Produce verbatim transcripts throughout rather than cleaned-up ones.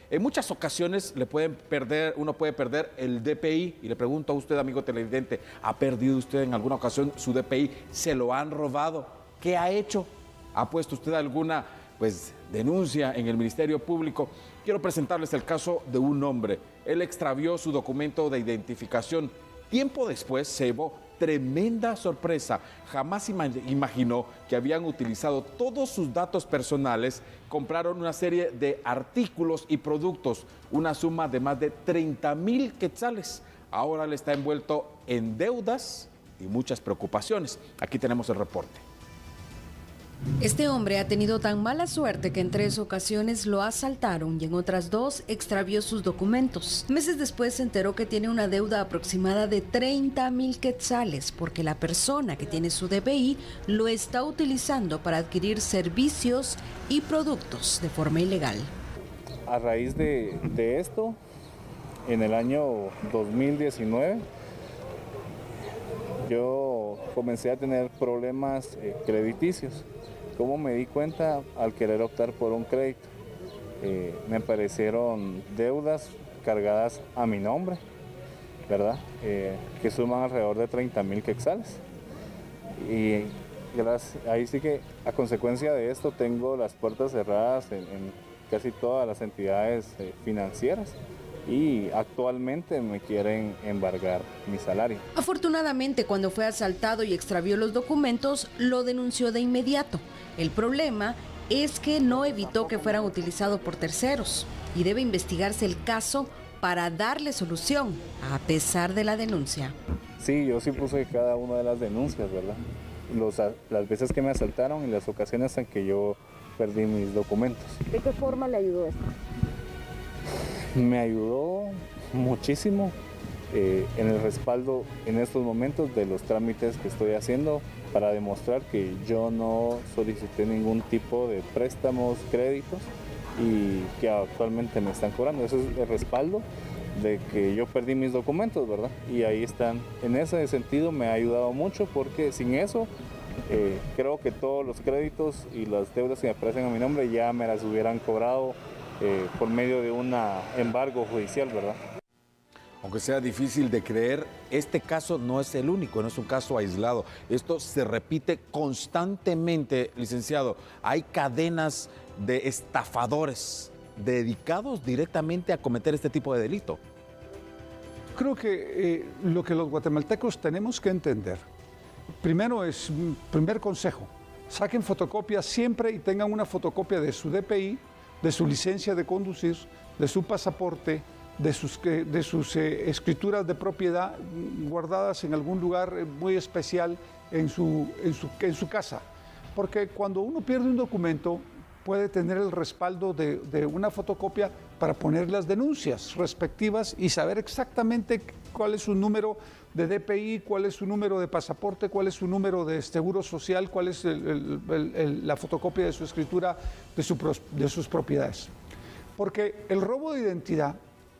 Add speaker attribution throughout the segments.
Speaker 1: En muchas ocasiones le pueden perder, uno puede perder el D P I, y le pregunto a usted, amigo televidente, ¿ha perdido usted en alguna ocasión su D P I? ¿Se lo han robado? ¿Qué ha hecho? ¿Ha puesto usted alguna pues, denuncia en el Ministerio Público? Quiero presentarles el caso de un hombre. Él extravió su documento de identificación. Tiempo después se llevó tremenda sorpresa. Jamás imaginó que habían utilizado todos sus datos personales, compraron una serie de artículos y productos, una suma de más de treinta mil quetzales. Ahora él está envuelto en deudas y muchas preocupaciones. Aquí tenemos el reporte.
Speaker 2: Este hombre ha tenido tan mala suerte que en tres ocasiones lo asaltaron y en otras dos extravió sus documentos. Meses después se enteró que tiene una deuda aproximada de treinta mil quetzales porque la persona que tiene su D P I lo está utilizando para adquirir servicios y productos de forma ilegal.
Speaker 3: A raíz de, de esto, en el año dos mil diecinueve, yo comencé a tener problemas eh, crediticios. ¿Cómo me di cuenta? Al querer optar por un crédito. Eh, me aparecieron deudas cargadas a mi nombre, ¿verdad? Eh, que suman alrededor de treinta mil quetzales. Y gracias, ahí sí que a consecuencia de esto tengo las puertas cerradas en, en casi todas las entidades eh, financieras. Y actualmente me quieren embargar mi salario.
Speaker 2: Afortunadamente, cuando fue asaltado y extravió los documentos, lo denunció de inmediato. El problema es que no evitó que fueran utilizados por terceros y debe investigarse el caso para darle solución, a pesar de la denuncia.
Speaker 3: Sí, yo sí puse cada una de las denuncias, ¿verdad? Los, las veces que me asaltaron y las ocasiones en que yo perdí mis documentos.
Speaker 4: ¿De qué forma le ayudó esto?
Speaker 3: Me ayudó muchísimo eh, en el respaldo en estos momentos de los trámites que estoy haciendo para demostrar que yo no solicité ningún tipo de préstamos, créditos y que actualmente me están cobrando. Eso es el respaldo de que yo perdí mis documentos, ¿verdad? Y ahí están. En ese sentido me ha ayudado mucho porque sin eso eh, creo que todos los créditos y las deudas que me aparecen a mi nombre ya me las hubieran cobrado Eh, por medio de un embargo judicial, ¿verdad?
Speaker 1: Aunque sea difícil de creer, este caso no es el único, no es un caso aislado. Esto se repite constantemente, licenciado. Hay cadenas de estafadores dedicados directamente a cometer este tipo de delito.
Speaker 5: Creo que eh, lo que los guatemaltecos tenemos que entender, primero es, primer consejo, saquen fotocopias siempre y tengan una fotocopia de su D P I, de su licencia de conducir, de su pasaporte, de sus, de sus eh, escrituras de propiedad guardadas en algún lugar muy especial en su, en, su, en su casa. Porque cuando uno pierde un documento, puede tener el respaldo de, de una fotocopia para poner las denuncias respectivas y saber exactamente cuál es su número de D P I, cuál es su número de pasaporte, cuál es su número de seguro social, cuál es el, el, el, el, la fotocopia de su escritura de, su, de sus propiedades. Porque el robo de identidad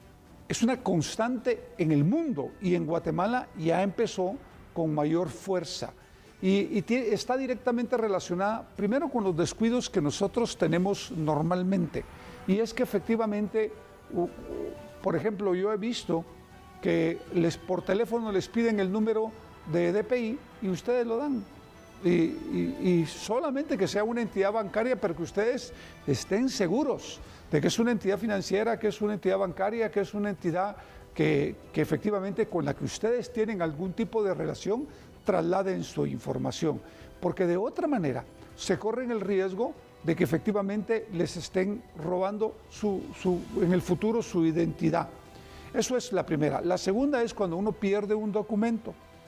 Speaker 5: es una constante en el mundo y en Guatemala ya empezó con mayor fuerza. Y, y tiene, está directamente relacionada primero con los descuidos que nosotros tenemos normalmente. Y es que efectivamente, uh, por ejemplo, yo he visto que les, por teléfono les piden el número de D P I y ustedes lo dan. Y, y, y solamente que sea una entidad bancaria, pero que ustedes estén seguros de que es una entidad financiera, que es una entidad bancaria, que es una entidad que, que efectivamente con la que ustedes tienen algún tipo de relación, trasladen su información, porque de otra manera se corren el riesgo de que efectivamente les estén robando su, su, en el futuro su identidad. Eso es la primera. La segunda es cuando uno pierde un documento,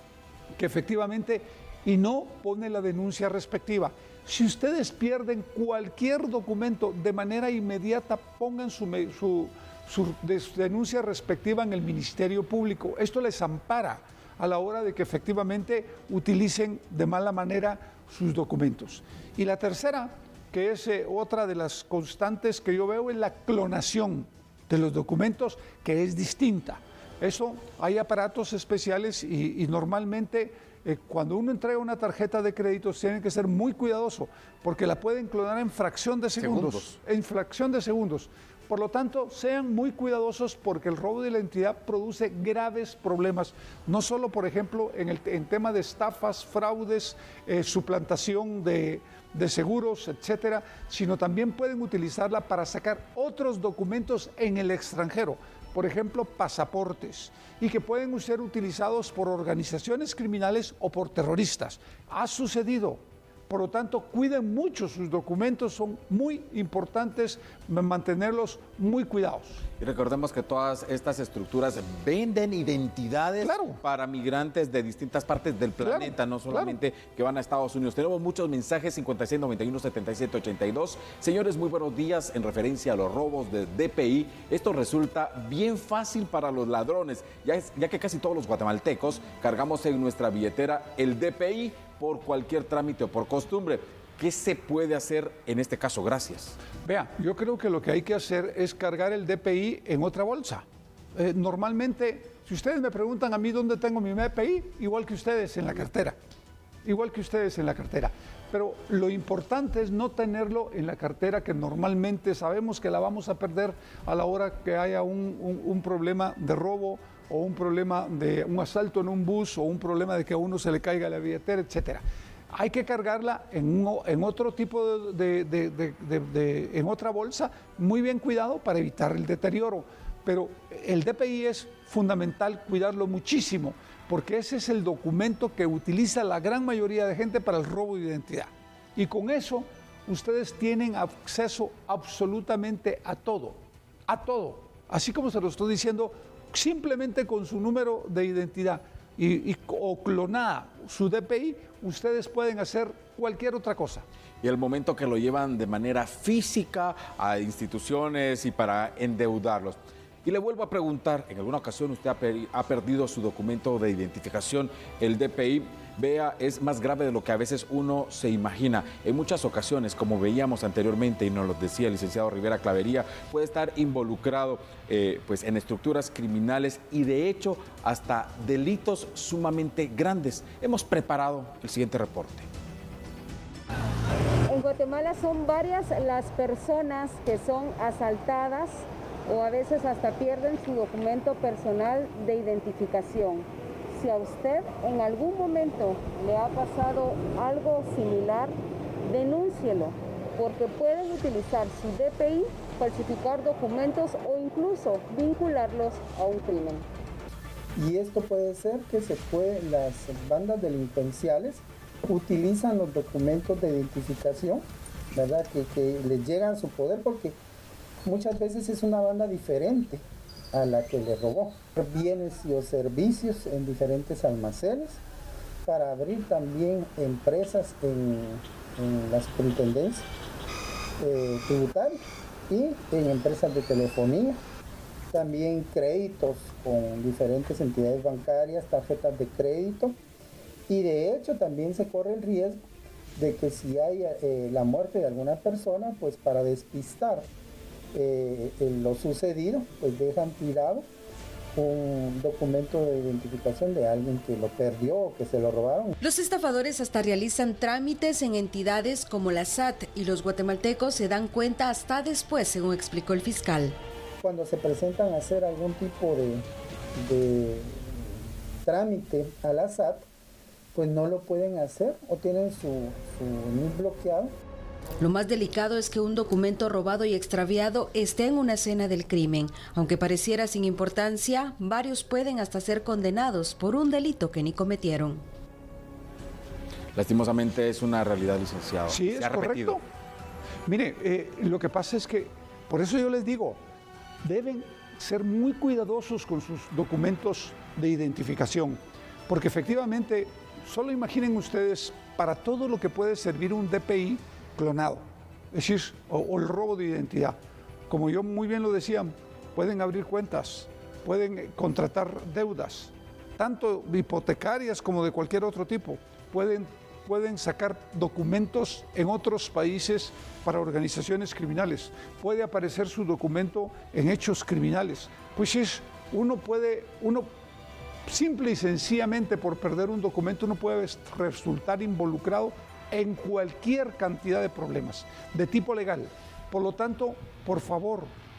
Speaker 5: que efectivamente, y no pone la denuncia respectiva. Si ustedes pierden cualquier documento de manera inmediata, pongan su, su, su denuncia respectiva en el Ministerio Público. Esto les ampara a la hora de que efectivamente utilicen de mala manera sus documentos. Y la tercera, que es eh, otra de las constantes que yo veo, es la clonación de los documentos, que es distinta. Eso, hay aparatos especiales y, y normalmente eh, cuando uno entrega una tarjeta de créditos tienen que ser muy cuidadoso porque la pueden clonar en fracción de segundos, segundos. en fracción de segundos, Por lo tanto, sean muy cuidadosos porque el robo de identidad produce graves problemas, no solo, por ejemplo, en el en tema de estafas, fraudes, eh, suplantación de, de seguros, etcétera, sino también pueden utilizarla para sacar otros documentos en el extranjero, por ejemplo, pasaportes, y que pueden ser utilizados por organizaciones criminales o por terroristas. Ha sucedido. Por lo tanto, cuiden mucho sus documentos, son muy importantes mantenerlos muy cuidados.
Speaker 1: Y recordemos que todas estas estructuras venden identidades
Speaker 5: claro.
Speaker 1: para migrantes de distintas partes del planeta, claro, no solamente claro. que van a Estados Unidos. Tenemos muchos mensajes, cincuenta y seis, noventa y uno, setenta y siete, ochenta y dos. Señores, muy buenos días. En referencia a los robos de D P I, esto resulta bien fácil para los ladrones, ya, es, ya que casi todos los guatemaltecos cargamos en nuestra billetera el D P I por cualquier trámite o por costumbre. ¿Qué se puede hacer en este caso? Gracias.
Speaker 5: Vea, yo creo que lo que hay que hacer es cargar el D P I en otra bolsa. Eh, normalmente, si ustedes me preguntan a mí dónde tengo mi D P I, igual que ustedes en la cartera. Igual que ustedes en la cartera. Pero lo importante es no tenerlo en la cartera, que normalmente sabemos que la vamos a perder a la hora que haya un, un, un problema de robo, o un problema de un asalto en un bus, o un problema de que a uno se le caiga la billetera, etcétera. Hay que cargarla en, un, en otro tipo de, de, de, de, de, en otra bolsa, muy bien cuidado para evitar el deterioro. Pero el D P I es fundamental cuidarlo muchísimo, porque ese es el documento que utiliza la gran mayoría de gente para el robo de identidad. Y con eso ustedes tienen acceso absolutamente a todo, a todo. Así como se lo estoy diciendo, simplemente con su número de identidad y, y, o clonada su D P I, ustedes pueden hacer cualquier otra cosa.
Speaker 1: Y el momento que lo llevan de manera física a instituciones y para endeudarlos. Y le vuelvo a preguntar, en alguna ocasión usted ha, per ha perdido su documento de identificación, el D P I. Vea, es más grave de lo que a veces uno se imagina. En muchas ocasiones, como veíamos anteriormente y nos lo decía el licenciado Rivera Clavería, puede estar involucrado eh, pues en estructuras criminales y de hecho hasta delitos sumamente grandes. Hemos preparado el siguiente reporte.
Speaker 4: En Guatemala son varias las personas que son asaltadas o a veces hasta pierden su documento personal de identificación. Si a usted en algún momento le ha pasado algo similar, denúncielo, porque pueden utilizar su D P I, falsificar documentos o incluso vincularlos a un crimen.
Speaker 6: Y esto puede ser que se puede, las bandas delincuenciales utilizan los documentos de identificación, ¿verdad? Que, que les llegan a su poder porque muchas veces es una banda diferente a la que le robó bienes y o servicios en diferentes almacenes, para abrir también empresas en, en la superintendencia eh, tributaria y en empresas de telefonía, también créditos con diferentes entidades bancarias, tarjetas de crédito, y de hecho también se corre el riesgo de que si hay eh, la muerte de alguna persona, pues para despistar Eh, lo sucedido, pues dejan tirado un documento de identificación de alguien que lo perdió o que se lo robaron.
Speaker 2: Los estafadores hasta realizan trámites en entidades como la S A T y los guatemaltecos se dan cuenta hasta después, según explicó el fiscal.
Speaker 6: Cuando se presentan a hacer algún tipo de, de trámite a la S A T, pues no lo pueden hacer o tienen su, su N I C bloqueado.
Speaker 2: Lo más delicado es que un documento robado y extraviado esté en una escena del crimen. Aunque pareciera sin importancia, varios pueden hasta ser condenados por un delito que ni cometieron.
Speaker 1: Lastimosamente es una realidad, licenciado.
Speaker 5: Sí,
Speaker 1: Se
Speaker 5: es
Speaker 1: ha repetido.
Speaker 5: correcto. Mire, eh, lo que pasa es que, por eso yo les digo, deben ser muy cuidadosos con sus documentos de identificación, porque efectivamente, solo imaginen ustedes para todo lo que puede servir un D P I clonado, es decir, o, o el robo de identidad. Como yo muy bien lo decía, pueden abrir cuentas, pueden contratar deudas, tanto hipotecarias como de cualquier otro tipo, pueden, pueden sacar documentos en otros países para organizaciones criminales, puede aparecer su documento en hechos criminales. Pues es, uno puede, uno simple y sencillamente por perder un documento, uno puede resultar involucrado en cualquier cantidad de problemas de tipo legal. Por lo tanto, por favor,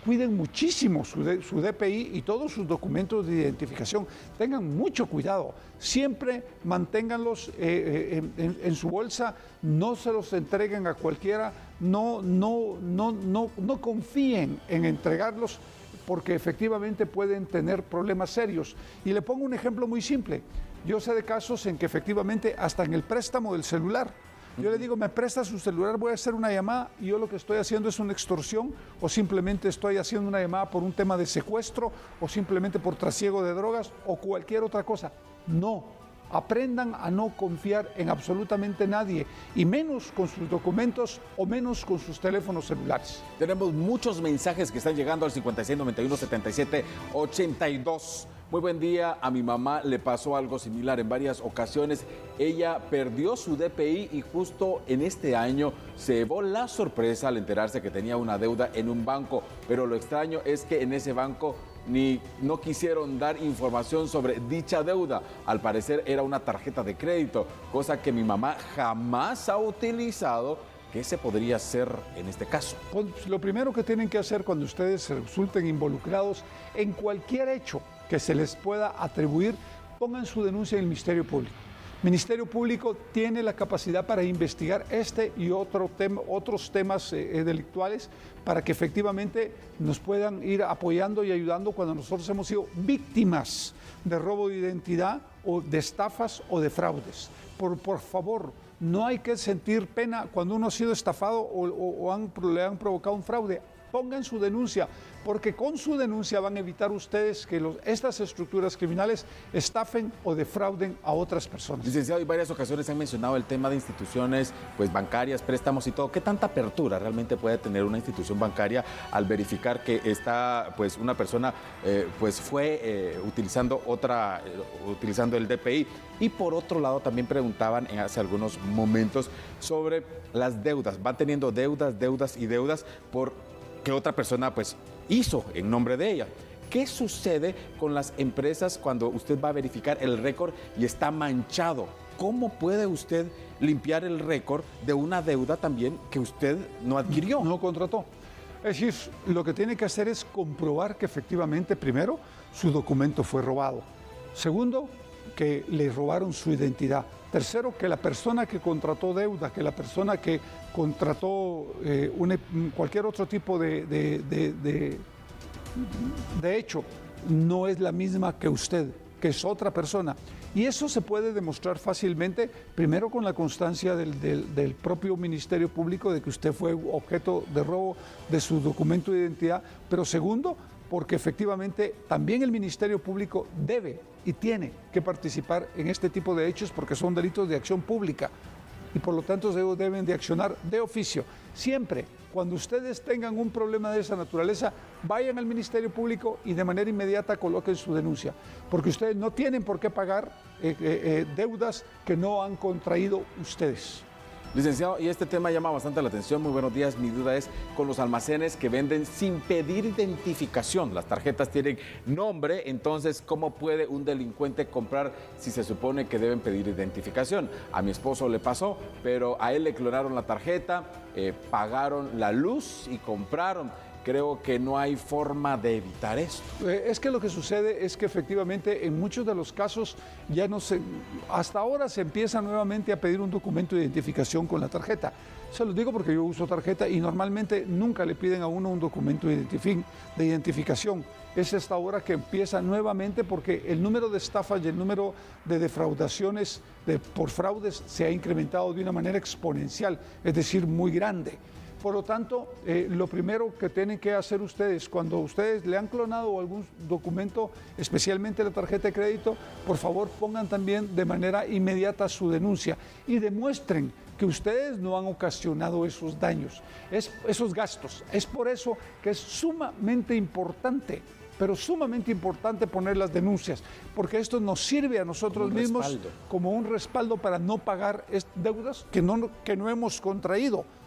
Speaker 5: cuiden muchísimo su, de, su D P I y todos sus documentos de identificación. Tengan mucho cuidado. Siempre manténganlos eh, en, en, en su bolsa, no se los entreguen a cualquiera, no, no, no, no, no confíen en entregarlos porque efectivamente pueden tener problemas serios. Y le pongo un ejemplo muy simple. Yo sé de casos en que efectivamente hasta en el préstamo del celular, yo le digo, me presta su celular, voy a hacer una llamada y yo lo que estoy haciendo es una extorsión o simplemente estoy haciendo una llamada por un tema de secuestro o simplemente por trasiego de drogas o cualquier otra cosa. No, aprendan a no confiar en absolutamente nadie y menos con sus documentos o menos con sus teléfonos celulares.
Speaker 1: Tenemos muchos mensajes que están llegando al cincuenta y seis noventa y uno setenta y siete ochenta y dos. Muy buen día, a mi mamá le pasó algo similar en varias ocasiones. Ella perdió su D P I y justo en este año se llevó la sorpresa al enterarse que tenía una deuda en un banco. Pero lo extraño es que en ese banco ni no quisieron dar información sobre dicha deuda. Al parecer era una tarjeta de crédito, cosa que mi mamá jamás ha utilizado. ¿Qué se podría hacer en este caso?
Speaker 5: Pues lo primero que tienen que hacer cuando ustedes resulten involucrados en cualquier hecho que se les pueda atribuir, pongan su denuncia en el Ministerio Público. El Ministerio Público tiene la capacidad para investigar este y otro tema, otros temas eh, delictuales para que efectivamente nos puedan ir apoyando y ayudando cuando nosotros hemos sido víctimas de robo de identidad o de estafas o de fraudes. Por, por favor, no hay que sentir pena cuando uno ha sido estafado o, o, o han, le han provocado un fraude. Pongan su denuncia, porque con su denuncia van a evitar ustedes que los, estas estructuras criminales estafen o defrauden a otras personas.
Speaker 1: Licenciado, en varias ocasiones han mencionado el tema de instituciones pues, bancarias, préstamos y todo. ¿Qué tanta apertura realmente puede tener una institución bancaria al verificar que está, pues, una persona eh, pues, fue eh, utilizando, otra, eh, utilizando el D P I? Y por otro lado, también preguntaban en hace algunos momentos sobre las deudas. Van teniendo deudas, deudas y deudas por que otra persona pues hizo en nombre de ella. ¿Qué sucede con las empresas cuando usted va a verificar el récord y está manchado? ¿Cómo puede usted limpiar el récord de una deuda también que usted no adquirió?
Speaker 5: No contrató. Es decir, lo que tiene que hacer es comprobar que efectivamente, primero, su documento fue robado. Segundo, que le robaron su identidad. Tercero, que la persona que contrató deuda, que la persona que contrató eh, un, cualquier otro tipo de, de, de, de, de hecho, no es la misma que usted, que es otra persona. Y eso se puede demostrar fácilmente, primero con la constancia del, del, del propio Ministerio Público de que usted fue objeto de robo de su documento de identidad, pero segundo, porque efectivamente también el Ministerio Público debe y tiene que participar en este tipo de hechos porque son delitos de acción pública y por lo tanto deben de accionar de oficio. Siempre, cuando ustedes tengan un problema de esa naturaleza, vayan al Ministerio Público y de manera inmediata coloquen su denuncia, porque ustedes no tienen por qué pagar eh, eh, deudas que no han contraído ustedes.
Speaker 1: Licenciado, y este tema llama bastante la atención. Muy buenos días. Mi duda es con los almacenes que venden sin pedir identificación. Las tarjetas tienen nombre, entonces, ¿cómo puede un delincuente comprar si se supone que deben pedir identificación? A mi esposo le pasó, pero a él le clonaron la tarjeta, eh, pagaron la luz y compraron. Creo que no hay forma de evitar esto.
Speaker 5: Es que lo que sucede es que efectivamente en muchos de los casos ya no se, hasta ahora se empieza nuevamente a pedir un documento de identificación con la tarjeta. Se los digo porque yo uso tarjeta y normalmente nunca le piden a uno un documento de, identifi- de identificación. Es hasta ahora que empieza nuevamente porque el número de estafas y el número de defraudaciones de, por fraudes se ha incrementado de una manera exponencial, es decir, muy grande. Por lo tanto, eh, lo primero que tienen que hacer ustedes, cuando ustedes le han clonado algún documento, especialmente la tarjeta de crédito, por favor pongan también de manera inmediata su denuncia y demuestren que ustedes no han ocasionado esos daños, es, esos gastos. Es por eso que es sumamente importante, pero sumamente importante poner las denuncias, porque esto nos sirve a nosotros mismos como un respaldo para no pagar deudas que no, que no hemos contraído.